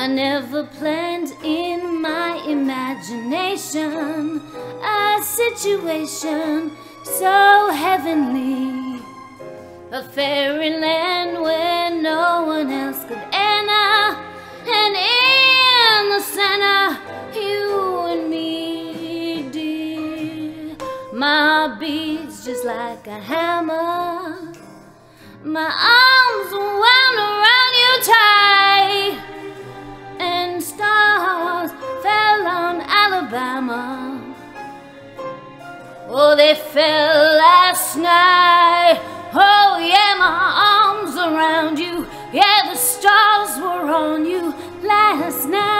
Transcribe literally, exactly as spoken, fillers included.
never planned in my imagination a situation so heavenly, a fairyland where no one else could enter, and in the center, you and me, dear. My heart beats just like a hammer, my arms wound around you tight, and stars fell on Alabama. Oh, they fell last night. Oh yeah, my arms around you. Yeah, the stars were on you last night.